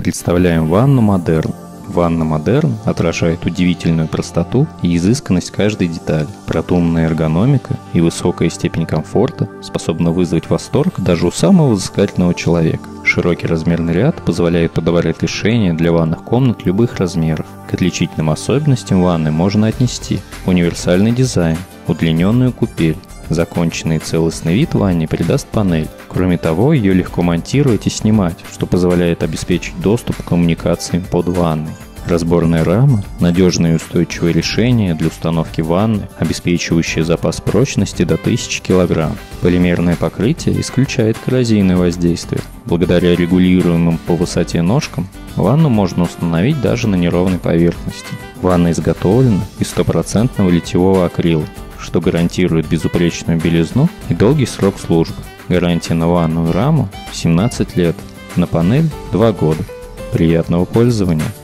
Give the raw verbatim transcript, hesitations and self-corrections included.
Представляем ванну Модерн. Ванна Модерн отражает удивительную простоту и изысканность каждой детали. Продуманная эргономика и высокая степень комфорта способна вызвать восторг даже у самого взыскательного человека. Широкий размерный ряд позволяет подобрать решения для ванных комнат любых размеров. К отличительным особенностям ванны можно отнести универсальный дизайн, удлиненную купель. Законченный целостный вид ванне придаст панель. Кроме того, ее легко монтировать и снимать, что позволяет обеспечить доступ к коммуникациям под ванной. Разборная рама – надежное и устойчивое решение для установки ванны, обеспечивающее запас прочности до тысячи килограмм. Полимерное покрытие исключает коррозийное воздействие. Благодаря регулируемым по высоте ножкам ванну можно установить даже на неровной поверхности. Ванна изготовлена из стопроцентного литьевого акрила, что гарантирует безупречную белизну и долгий срок службы. Гарантия на ванную раму семнадцать лет, на панель два года. Приятного пользования!